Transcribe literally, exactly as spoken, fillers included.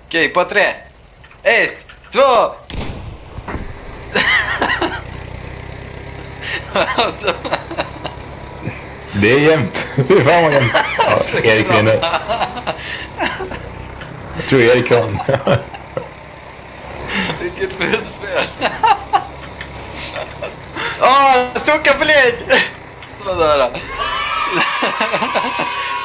Okej, på tre. Ett, två. Det är jämnt. Det är fan vad jämnt. Ja, Erik vinner. Jag tror Erik kan. Vilket fredspel. Åh, oh, stocka på lägg. Sådär.